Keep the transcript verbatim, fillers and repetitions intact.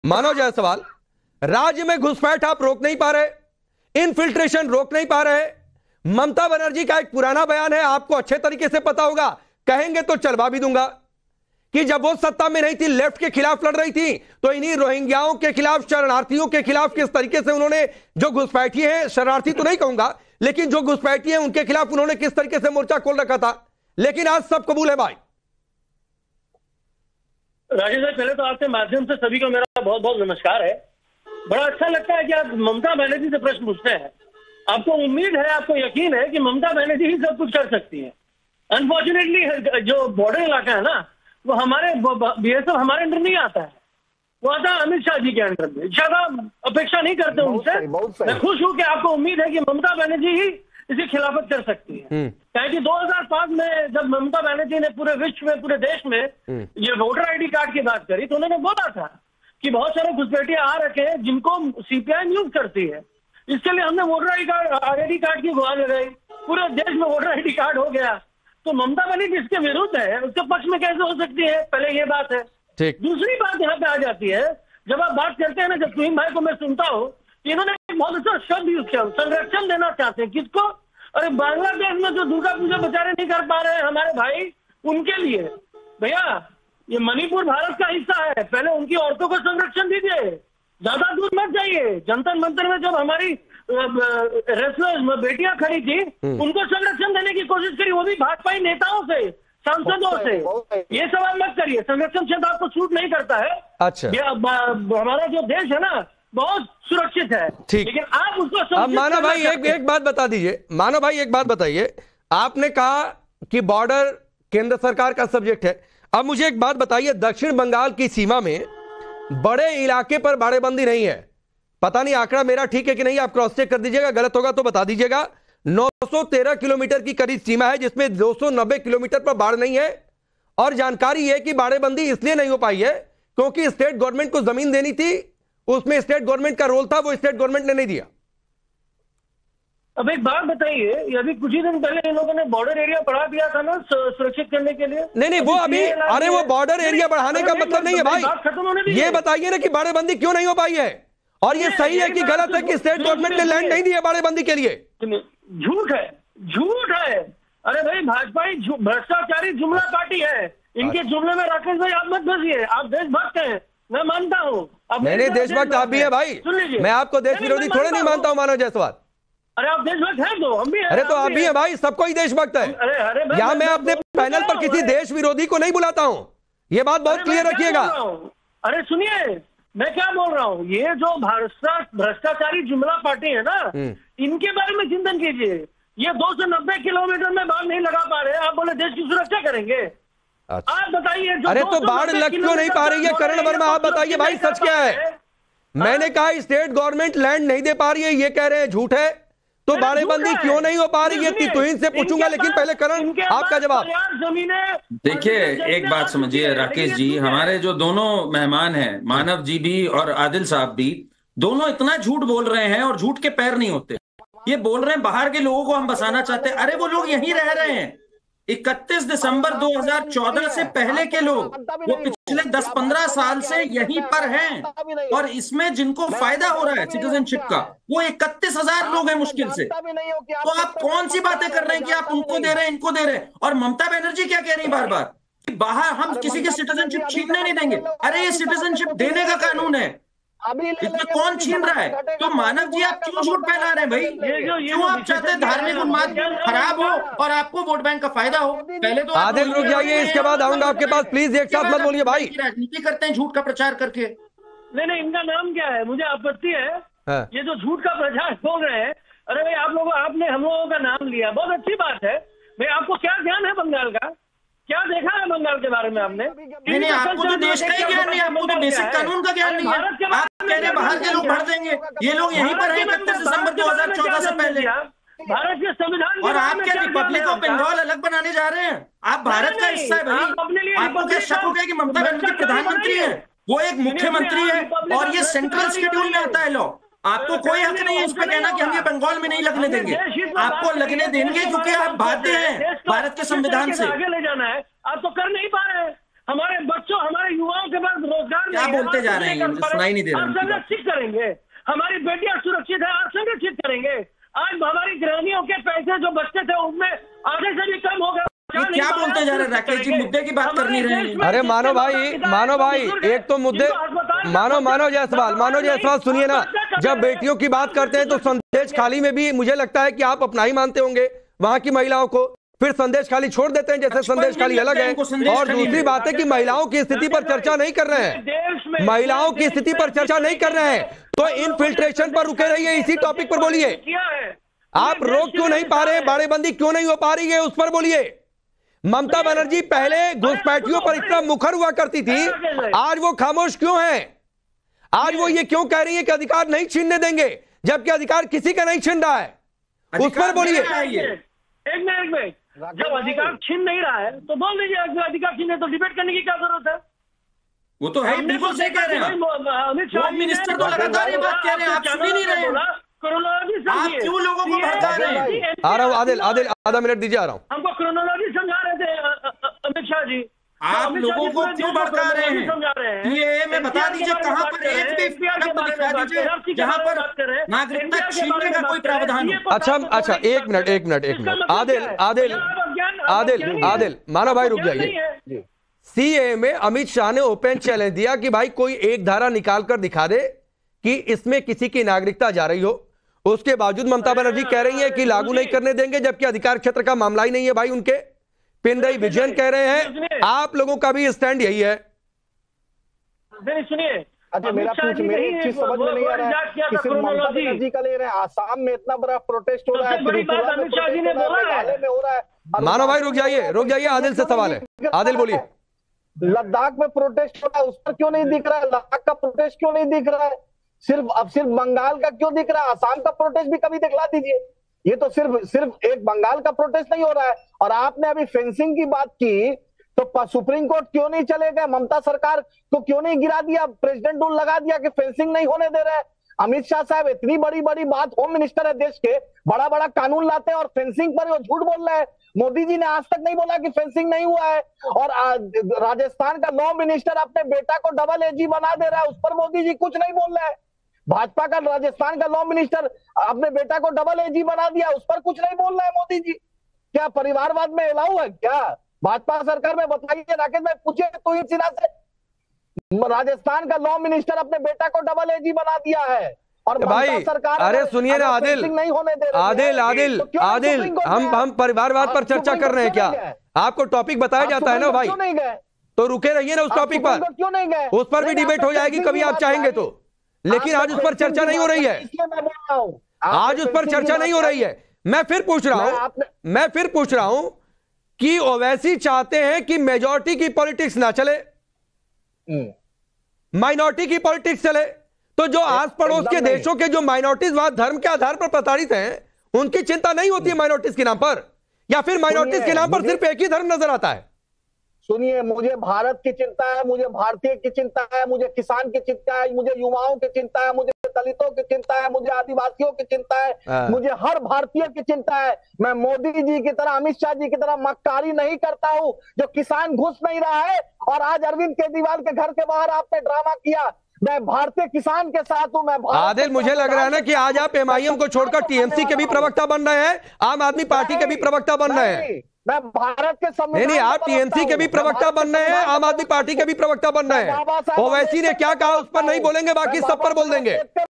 मानव जायसवाल, राज्य में घुसपैठ आप रोक नहीं पा रहे, इनफिल्ट्रेशन रोक नहीं पा रहे। ममता बनर्जी का एक पुराना बयान है, आपको अच्छे तरीके से पता होगा, कहेंगे तो चलवा भी दूंगा, कि जब वो सत्ता में नहीं थी, लेफ्ट के खिलाफ लड़ रही थी, तो इन्हीं रोहिंग्याओं के खिलाफ, शरणार्थियों के खिलाफ किस तरीके से उन्होंने, जो घुसपैठी हैं, शरणार्थी तो नहीं कहूंगा, लेकिन जो घुसपैठी हैं उनके खिलाफ उन्होंने किस तरीके से मोर्चा खोल रखा था। लेकिन आज सब कबूल है भाई। राजेश भाई, पहले तो आपके माध्यम से सभी को मेरा बहुत बहुत नमस्कार है। बड़ा अच्छा लगता है कि आप ममता बनर्जी से प्रश्न पूछते हैं। आपको उम्मीद है, आपको यकीन है कि ममता बनर्जी ही सब कुछ कर सकती है। अनफॉर्चुनेटली जो बॉर्डर इलाका है ना, वो हमारे बीएसएफ हमारे अंडर नहीं आता है, वो आता है अमित शाह जी के अंडर में। ज्यादा अपेक्षा नहीं करते उनसे। मैं खुश हूं कि आपको उम्मीद है कि ममता बनर्जी ही इसकी खिलाफत कर सकती है। क्योंकि दो हज़ार पाँच में जब ममता बनर्जी ने पूरे विश्व में, पूरे देश में ये वोटर आईडी कार्ड की बात करी, तो उन्होंने बोला था कि बहुत सारे घुसपैठिए आ रखे हैं जिनको सीपीआई यूज करती है, इसके लिए हमने voter I card ID card की गुहार लगाई, पूरे देश में वोटर आईडी कार्ड हो गया। तो ममता बनर्जी इसके विरुद्ध है, उसके पक्ष में कैसे हो सकती है? पहले ये बात है। दूसरी बात यहाँ पे आ जाती है, जब आप बात करते हैं ना, जब तुहिन भाई को मैं सुनता हूँ, इन्होंने बहुत अच्छा शब्द यूज किया, संरक्षण देना चाहते हैं। किसको? अरे बांग्लादेश में जो दुर्गा पूजा बेचारे नहीं कर पा रहे हैं हमारे भाई, उनके लिए। भैया, ये मणिपुर भारत का हिस्सा है, पहले उनकी औरतों को संरक्षण दीजिए, ज्यादा दूर मत जाइए। जंतर मंतर में जब हमारी रेसलर्स बेटियां खड़ी थी, उनको संरक्षण देने की कोशिश करी, वो भी भाजपा नेताओं से, सांसदों से। ये सवाल मत करिए, संरक्षण क्षेत्र आपको सूट नहीं करता है। अच्छा, हमारा जो देश है ना, बहुत सुरक्षित है, लेकिन आप उसको। अब मानव भाई एक एक बात बता दीजिए, मानव भाई एक बात बताइए, आपने कहा कि बॉर्डर केंद्र सरकार का सब्जेक्ट है। अब मुझे एक बात बताइए, दक्षिण बंगाल की सीमा में बड़े इलाके पर बाड़ेबंदी नहीं है, पता नहीं आंकड़ा मेरा ठीक है कि नहीं, आप क्रॉस चेक कर दीजिएगा, गलत होगा तो बता दीजिएगा। नौ सौ तेरह किलोमीटर की करीब सीमा है, जिसमें दो सौ नब्बे किलोमीटर पर बाढ़ नहीं है। और जानकारी है कि बाड़ेबंदी इसलिए नहीं हो पाई है क्योंकि स्टेट गवर्नमेंट को जमीन देनी थी, उसमें स्टेट गवर्नमेंट का रोल था, वो स्टेट गवर्नमेंट ने नहीं दिया। अब एक बात बताइए, अभी कुछ ही दिन पहले इन लोगों ने बॉर्डर एरिया बढ़ा दिया था ना सुरक्षित करने के लिए। नहीं नहीं, वो अभी, अरे वो बॉर्डर एरिया बढ़ाने का मतलब नहीं है भाई। ये बताइए ना कि बाड़ेबंदी क्यों नहीं हो पाई है, और ये सही है कि गलत है कि स्टेट गवर्नमेंट ने लैंड नहीं दी है बाड़ेबंदी के लिए? झूठ है, झूठ है। अरे भाई, भाजपा ही भ्रष्टाचारी जुमला पार्टी है, इनके जुमले में राकेश भाई आप मत फंसिए। आप देशभक्त हैं, मैं मानता हूँ। मैंने देशभक्त आप भी है भाई, मैं आपको देश विरोधी थोड़े नहीं मानता हूँ मानव जायसवाल। अरे आप देशभक्त हैं तो हम भी हैं। अरे तो आप भी हैं भाई, सबको ही देशभक्त है। अरे अरे यहाँ मैं अपने पैनल पर किसी देश विरोधी को नहीं बुलाता हूँ, ये बात बहुत क्लियर रखिएगा। अरे सुनिए, मैं क्या बोल रहा हूँ, ये जो भ्रष्टाचारी जुमला पार्टी है ना, इनके बारे में चिंतन कीजिए। ये दो सौ नब्बे किलोमीटर में बाढ़ नहीं लगा पा रहे, आप बोले देश की सुरक्षा करेंगे? अच्छा। आप बताइए, अरे तो बाढ़ लग क्यों नहीं पा रही है करण वर्मा, आप बताइए भाई, सच क्या है? मैंने कहा स्टेट गवर्नमेंट लैंड नहीं दे पा रही है, ये कह रहे हैं झूठ है, तो बाड़ेबंदी क्यों नहीं हो पा रही है? तुहिन से पूछूंगा, लेकिन पहले करण आपका जवाब। देखिए, एक बात समझिए राकेश जी, हमारे जो दोनों मेहमान हैं, मानव जी भी और आदिल साहब भी, दोनों इतना झूठ बोल रहे हैं और झूठ के पैर नहीं होते। ये बोल रहे हैं बाहर के लोगों को हम बसाना चाहते हैं, अरे वो लोग यहीं रह रहे हैं। इकतीस दिसंबर दो हज़ार चौदह से पहले के लोग, वो पिछले दस पंद्रह साल से यहीं पर हैं, और इसमें जिनको फायदा हो रहा है सिटीजनशिप का, वो इकतीस हजार लोग हैं मुश्किल से। तो आप कौन सी बातें कर रहे हैं कि आप उनको दे रहे हैं, इनको दे रहे हैं? और ममता बनर्जी क्या कह रही है बार बार कि बाहर हम किसी की सिटीजनशिप छीनने नहीं देंगे। अरे ये सिटीजनशिप देने का कानून है, इसमें कौन छीन रहा है? तो मानव जी, आप क्यों झूठ फैला रहे हैं भाई? क्यों आप चाहते हैं धार्मिक उन्माद खराब हो और आपको वोट बैंक का फायदा हो? पहले तो आदिल रुक जाइए, इसके बाद आऊंगा आपके पास, प्लीज एक साथ मत बोलिए भाई। राजनीति करते हैं झूठ का प्रचार करके। नहीं नहीं, इनका नाम क्या है? मुझे आपत्ति है ये जो झूठ का प्रचार बोल रहे हैं। अरे भाई, आप लोगों आपने हम लोगों का नाम लिया, बहुत अच्छी बात है भाई। आपको क्या ज्ञान है बंगाल का? क्या देखा है बंगाल के बारे में आपने? नहीं नहीं, आपको तो देश का ही ज्ञान नहीं, आपको तो बेसिक कानून का ज्ञान नहीं है। आप कह रहे हैं बाहर के लोग भर देंगे, ये लोग यहीं पर हैं इकतीस दिसंबर दो हज़ार चौदह से पहले। भारत के संविधान, और आप क्या रिपब्लिक ऑफ बंगाल अलग बनाने जा रहे हैं? आप भारत का हिस्सा है भाई। आपको क्या शक हो गया कि ममता बनर्जी प्रधानमंत्री है? वो एक मुख्यमंत्री है और ये सेंट्रल शेड्यूल में आता है लॉ। आपको कोई हक नहीं है इस पे कहना कि हम ये बंगाल में नहीं लगने देंगे। आपको लगने देंगे क्योंकि आप बाध्य हैं भारत के संविधान से। आगे ले जाना है, आप तो कर नहीं पा रहे हैं। हमारे बच्चों हमारे युवाओं के पास रोजगार क्या नहीं है, बोलते जा रहे हैं, मुझे सुनाई नहीं दे रहा आप उनकी बात। संरक्षित करेंगे, हमारी बेटियां सुरक्षित है, आप संरक्षित करेंगे। आज हमारी गृहिणियों के पैसे जो बचते थे उनमें आधे से भी कम हो गए। ये क्या बोलते जा रहे हैं राकेश जी, मुद्दे की बात कर नहीं रहे हैं। अरे मानो भाई, मानो भाई, एक तो मुद्दे, मानो मानो जायसवाल, मानो जायसवाल सुनिए ना, जब बेटियों की बात करते हैं तो संदेश खाली में भी मुझे लगता है कि आप अपना ही मानते होंगे वहां की महिलाओं को, फिर संदेश खाली छोड़ देते हैं जैसे संदेश खाली अलग है। और दूसरी बात है कि महिलाओं की स्थिति पर चर्चा नहीं कर रहे हैं, महिलाओं की स्थिति पर चर्चा नहीं कर रहे हैं, तो इनफिल्ट्रेशन पर रुके रहिए, इसी टॉपिक पर बोलिए। आप रोक क्यों नहीं पा रहे, बाड़ेबंदी क्यों नहीं हो पा रही है, उस पर बोलिए। ममता बनर्जी पहले घुसपैठियों पर इतना मुखर हुआ करती थी, आज वो खामोश क्यों है? आज वो ये क्यों कह रही है कि अधिकार नहीं छीनने देंगे, जबकि अधिकार किसी का नहीं छीन रहा है, उस पर बोलिए। एक मिनट में, जब अधिकार छीन नहीं रहा है तो बोल दीजिए अधिकार छीने, तो डिबेट करने की क्या जरूरत है? वो तो है, बिल्कुल सही कह रहे हैं अमित शाह मिनिस्टर तो लगातार ये बात कह रहे हैं, आप सुन ही नहीं रहे हैं। क्रोनोलॉजी आप क्यों लोगों को भड़का रहे हैं? आ रहा हूं आदिल, आदिल आधा मिनट दीजिए, आ रहा हूं। हमको क्रोनोलॉजी समझा रहे थे अमित शाह जी। आप लोगों को क्यों भड़का रहे हैं? ये में बता दीजिए कहां पर एक भी दिखा दीजिए जहां पर नागरिकता छीनने का कोई प्रावधान हो। अच्छा अच्छा, एक मिनट एक मिनट एक मिनट आदिल आदिल आदिल आदिल मानो भाई रुक जाइए। सीए में अमित शाह ने ओपन चैलेंज दिया कि भाई कोई एक धारा निकाल कर दिखा दे कि इसमें किसी की नागरिकता जा रही हो, उसके बावजूद ममता बनर्जी कह रही है कि लागू नहीं करने देंगे, जबकि अधिकार क्षेत्र का मामला ही नहीं है भाई उनके। पिनरई विजयन कह रहे हैं, आप लोगों का भी स्टैंड यही है। सुनिए, अच्छा मेरा पूछ मेरी एक चीज समझ में नहीं आ रहा है कि सिर्फ ममता बनर्जी का ले रहे हैं, आसाम में इतना बड़ा प्रोटेस्ट हो रहा है, त्रिपुरा में हो रहा है। मानो भाई रुक जाइए, रुक जाइए, आदिल से सवाल है, आदिल बोलिए। लद्दाख में प्रोटेस्ट हो रहा है, उस पर क्यों नहीं दिख रहा है? लद्दाख का प्रोटेस्ट क्यों नहीं दिख रहा है? सिर्फ अब सिर्फ बंगाल का क्यों दिख रहा है? आसाम का प्रोटेस्ट भी कभी दिखला दीजिए। ये तो सिर्फ सिर्फ एक बंगाल का प्रोटेस्ट नहीं हो रहा है। और आपने अभी फेंसिंग की बात की, तो सुप्रीम कोर्ट क्यों नहीं चले गए? ममता सरकार को क्यों नहीं गिरा दिया? प्रेसिडेंट रूल लगा दिया कि फेंसिंग नहीं होने दे रहे। अमित शाह साहब इतनी बड़ी बड़ी बात, होम मिनिस्टर है देश के, बड़ा बड़ा कानून लाते हैं और फेंसिंग पर वो झूठ बोल रहे हैं। मोदी जी ने आज तक नहीं बोला कि फेंसिंग नहीं हुआ है। और राजस्थान का लॉ मिनिस्टर अपने बेटा को डबल एजी बना दे रहा है, उस पर मोदी जी कुछ नहीं बोल रहे हैं। भाजपा का राजस्थान का लॉ मिनिस्टर अपने बेटा को डबल एजी बना दिया, उस पर कुछ नहीं बोल रहा है मोदी जी। क्या परिवारवाद में अलाउ है क्या भाजपा सरकार में? बताइए राकेश भाई, पूछिए तो इन सिन्हा से। राजस्थान का लॉ मिनिस्टर अपने बेटा को डबल एजी बना दिया है और भाई सरकार, अरे सुनिए ना आदिल, नहीं होने दे रही आदिल आदिल तो आदिल हम हम परिवारवाद पर चर्चा कर रहे हैं क्या? आपको टॉपिक बताया जाता है ना भाई, नहीं गए तो रुके रहिए ना उस टॉपिक पर, क्यों नहीं गए? उस पर भी डिबेट हो जाएगी कभी आप चाहेंगे तो, लेकिन आज उस पर चर्चा नहीं हो रही है, आज उस पर चर्चा नहीं हो रही है। मैं फिर पूछ रहा हूं मैं फिर पूछ रहा हूं कि ओवैसी चाहते हैं कि मेजॉरिटी की पॉलिटिक्स ना चले, माइनॉरिटी की पॉलिटिक्स चले। तो जो आस पड़ोस के देशों के जो माइनॉरिटीज वहां धर्म के आधार पर प्रताड़ित हैं, उनकी चिंता नहीं होती है माइनॉरिटीज के नाम पर, या फिर माइनॉरिटीज के नाम पर सिर्फ एक ही धर्म नजर आता है? सुनिए, मुझे भारत की चिंता है, मुझे भारतीय की चिंता है, मुझे किसान की चिंता है, मुझे युवाओं की चिंता है, मुझे दलितों की चिंता है, मुझे आदिवासियों की चिंता है, मुझे हर भारतीय की चिंता है। मैं मोदी जी की तरह, अमित शाह जी की तरह मक्कारी नहीं करता हूं। जो किसान घुस नहीं रहा है और आज अरविंद केजरीवाल के घर के बाहर आपने ड्रामा किया, मैं भारतीय किसान के साथ हूं। मैं आदिल, मुझे लग रहा है ना कि आज आप एमआईएम को छोड़कर टीएमसी के भी प्रवक्ता बन रहे हैं, आम आदमी पार्टी के भी प्रवक्ता बन रहे हैं। मैं भारत के संविधान, नहीं नहीं, आप टीएमसी के भी प्रवक्ता बन रहे हैं, आम आदमी पार्टी के भी प्रवक्ता बन रहे हैं। ओवैसी ने क्या कहा उस पर नहीं बोलेंगे, बाकी सब पर बोल देंगे।